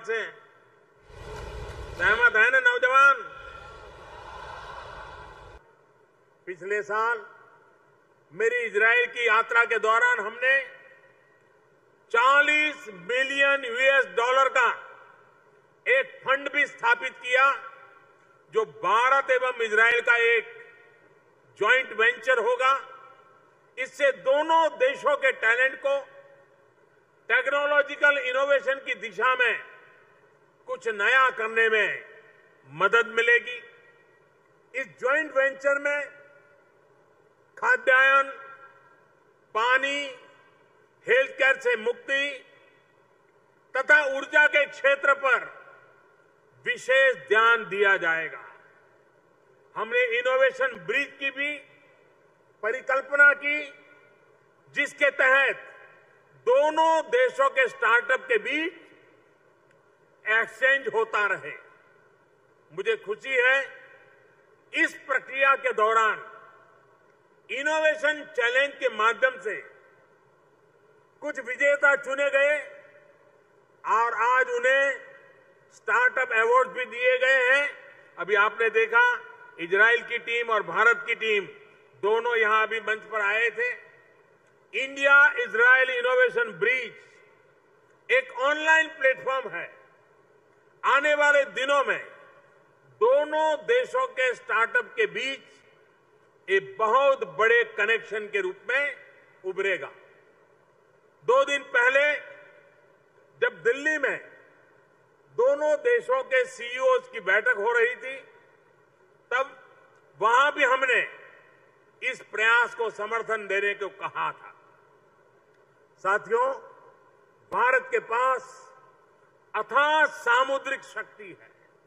बात से? सहमत है ना नौजवान? पिछले साल मेरी इजराइल की यात्रा के दौरान हमने 40 बिलियन यूएस डॉलर का एक फंड भी स्थापित किया, जो भारत एवं इजराइल का एक जॉइंट वेंचर होगा। इससे दोनों देशों के टैलेंट को टेक्नोलॉजिकल इनोवेशन की दिशा में कुछ नया करने में मदद मिलेगी। इस जॉइंट वेंचर में खाद्यान्न, पानी, हेल्थ केयर से मुक्ति तथा ऊर्जा के क्षेत्र पर विशेष ध्यान दिया जाएगा। हमने इनोवेशन ब्रिज की भी परिकल्पना की, जिसके तहत दोनों देशों के स्टार्टअप के बीच एक्सचेंज होता रहे। मुझे खुशी है इस प्रक्रिया के दौरान इनोवेशन चैलेंज के माध्यम से कुछ विजेता चुने गए और आज उन्हें स्टार्टअप अवार्ड भी दिए गए हैं। अभी आपने देखा इजराइल की टीम और भारत की टीम दोनों यहां अभी मंच पर आए थे। इंडिया इजराइल इनोवेशन ब्रिज एक ऑनलाइन प्लेटफॉर्म है। आने वाले दिनों में दोनों देशों के स्टार्टअप के बीच एक बहुत बड़े कनेक्शन के रूप में उभरेगा। 2 दिन पहले जब दिल्ली में दोनों देशों के सीईओज की बैठक हो रही थी, तब वहां भी हमने इस प्रयास को समर्थन देने को कहा था। साथियों, भारत के पास अथाह सामुद्रिक शक्ति है।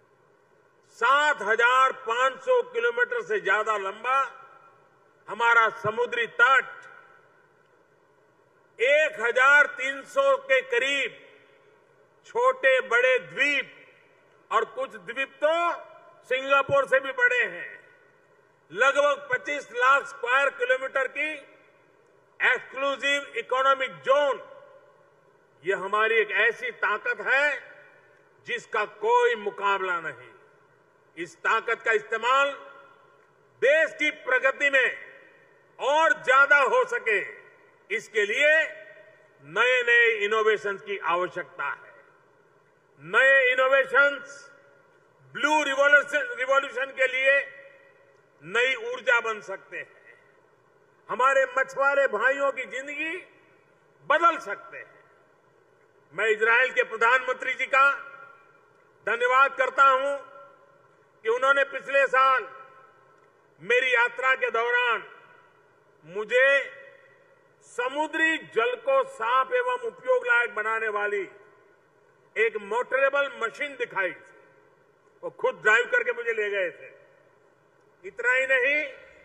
7,500 किलोमीटर से ज्यादा लंबा हमारा समुद्री तट, 1,300 के करीब छोटे बड़े द्वीप और कुछ द्वीप तो सिंगापुर से भी बड़े हैं। लगभग 25 लाख स्क्वायर किलोमीटर की एक्सक्लूसिव इकोनॉमिक जोन, ये हमारी एक ऐसी ताकत है जिसका कोई मुकाबला नहीं। इस ताकत का इस्तेमाल देश की प्रगति में और ज्यादा हो सके, इसके लिए नए नए इनोवेशंस की आवश्यकता है। नए इनोवेशंस ब्लू रिवॉल्यूशन के लिए नई ऊर्जा बन सकते हैं, हमारे मछुआरे भाइयों की जिंदगी बदल सकते हैं। मैं इजराइल के प्रधानमंत्री जी का धन्यवाद करता हूं कि उन्होंने पिछले साल मेरी यात्रा के दौरान मुझे समुद्री जल को साफ एवं उपयोग लायक बनाने वाली एक मोटरेबल मशीन दिखाई थी। वो खुद ड्राइव करके मुझे ले गए थे। इतना ही नहीं,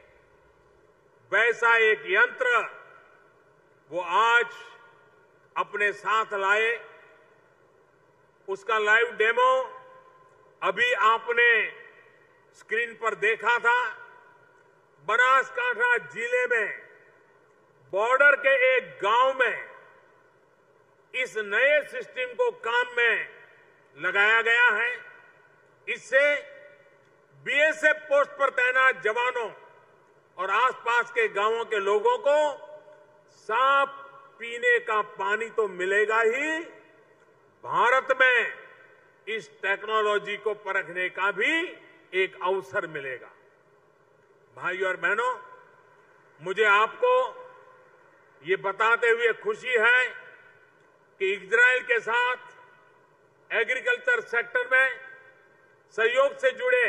वैसा एक यंत्र वो आज अपने साथ लाए। उसका लाइव डेमो अभी आपने स्क्रीन पर देखा था। बनासकांठा जिले में बॉर्डर के एक गांव में इस नए सिस्टम को काम में लगाया गया है। इससे बीएसएफ पोस्ट पर तैनात जवानों और आसपास के गांवों के लोगों को साफ पीने का पानी तो मिलेगा ही, भारत में इस टेक्नोलॉजी को परखने का भी एक अवसर मिलेगा। भाइयों और बहनों, मुझे आपको ये बताते हुए खुशी है कि इजराइल के साथ एग्रीकल्चर सेक्टर में सहयोग से जुड़े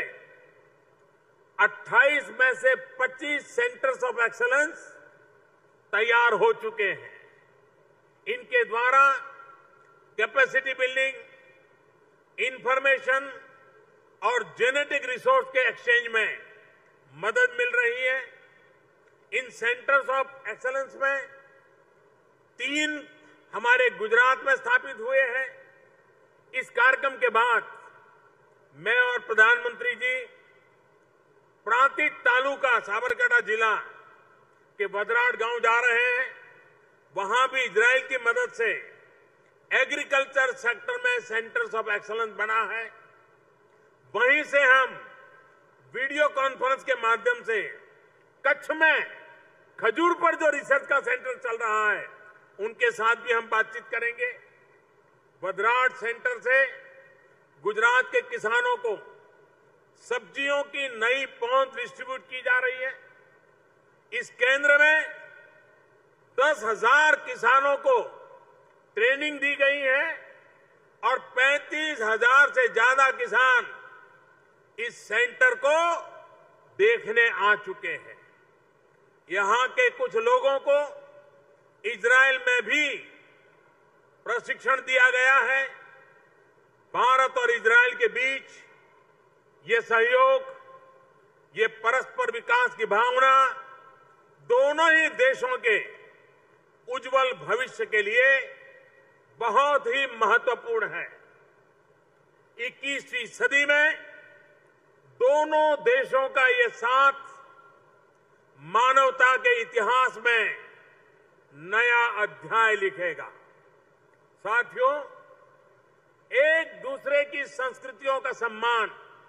28 में से 25 सेंटर्स ऑफ एक्सीलेंस तैयार हो चुके हैं। इनके द्वारा कैपेसिटी बिल्डिंग, इंफॉर्मेशन और जेनेटिक रिसोर्स के एक्सचेंज में मदद मिल रही है। इन सेंटर्स ऑफ एक्सीलेंस में 3 हमारे गुजरात में स्थापित हुए हैं। इस कार्यक्रम के बाद मैं और प्रधानमंत्री जी प्रांतिक तालुका साबरकांठा जिला के बदराट गांव जा रहे हैं। वहां भी इजराइल की मदद से एग्रीकल्चर सेक्टर में सेंटर्स ऑफ एक्सीलेंस बना है, वहीं से हम वीडियो कॉन्फ्रेंस के माध्यम से कच्छ में खजूर पर जो रिसर्च का सेंटर चल रहा है उनके साथ भी हम बातचीत करेंगे। वदराट सेंटर से गुजरात के किसानों को सब्जियों की नई पहुंच डिस्ट्रीब्यूट की जा रही है। इस केंद्र में 10,000 किसानों को ट्रेनिंग दी गई है और 35,000 से ज्यादा किसान इस सेंटर को देखने आ चुके हैं। यहां के कुछ लोगों को इजरायल में भी प्रशिक्षण दिया गया है। भारत और इजरायल के बीच ये सहयोग, ये परस्पर विकास की भावना दोनों ही देशों के उज्जवल भविष्य के लिए बहुत ही महत्वपूर्ण है। 21वीं सदी में दोनों देशों का ये साथ मानवता के इतिहास में नया अध्याय लिखेगा। साथियों, एक दूसरे की संस्कृतियों का सम्मान,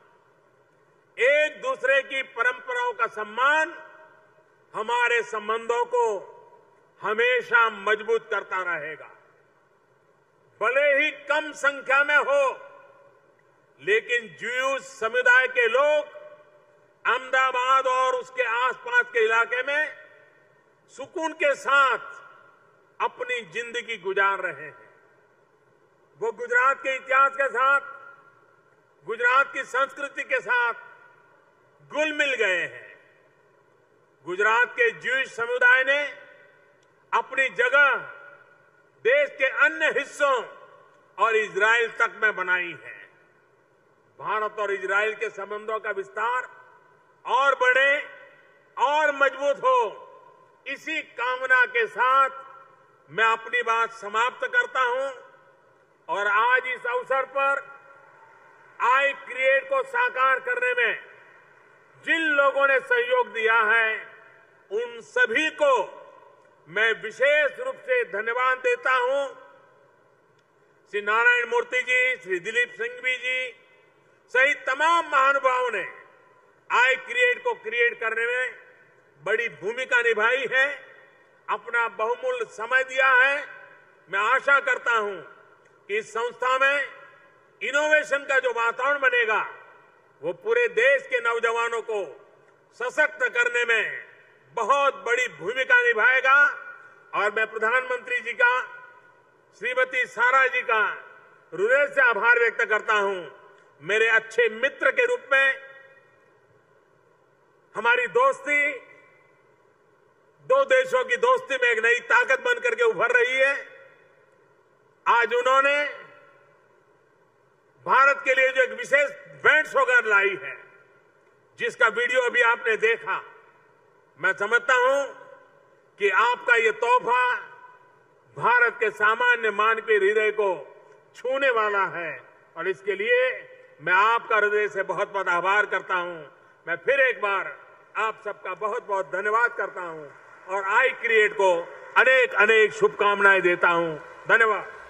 एक दूसरे की परंपराओं का सम्मान हमारे संबंधों को हमेशा मजबूत करता रहेगा। भले ही कम संख्या में हो, लेकिन ज्यूज समुदाय के लोग अहमदाबाद और उसके आसपास के इलाके में सुकून के साथ अपनी जिंदगी गुजार रहे हैं। वो गुजरात के इतिहास के साथ, गुजरात की संस्कृति के साथ घुल मिल गए हैं। गुजरात के ज्यूज समुदाय ने अपनी जगह देश के अन्य हिस्सों और इजराइल तक में बनाई है। भारत और इजराइल के संबंधों का विस्तार और बढ़े और मजबूत हो, इसी कामना के साथ मैं अपनी बात समाप्त करता हूं और आज इस अवसर पर आई क्रिएट को साकार करने में जिन लोगों ने सहयोग दिया है उन सभी को मैं विशेष रूप से धन्यवाद देता हूं। श्री नारायण मूर्ति जी, श्री दिलीप सिंघवी जी सहित तमाम महानुभावों ने आई क्रिएट को क्रिएट करने में बड़ी भूमिका निभाई है, अपना बहुमूल्य समय दिया है। मैं आशा करता हूं कि इस संस्था में इनोवेशन का जो वातावरण बनेगा वो पूरे देश के नौजवानों को सशक्त करने में बहुत बड़ी भूमिका निभाएगा। और मैं प्रधानमंत्री जी का, श्रीमती सारा जी का हृदय से आभार व्यक्त करता हूं। मेरे अच्छे मित्र के रूप में हमारी दोस्ती, दो देशों की दोस्ती में एक नई ताकत बनकर के उभर रही है। आज उन्होंने भारत के लिए जो एक विशेष भेंट सौगात लाई है, जिसका वीडियो अभी आपने देखा, मैं समझता हूं कि आपका ये तोहफा भारत के सामान्य मानवीय हृदय को छूने वाला है और इसके लिए मैं आपका हृदय से बहुत बहुत आभार करता हूं। मैं फिर एक बार आप सबका बहुत बहुत धन्यवाद करता हूं और आई क्रिएट को अनेक अनेक शुभकामनाएं देता हूं। धन्यवाद।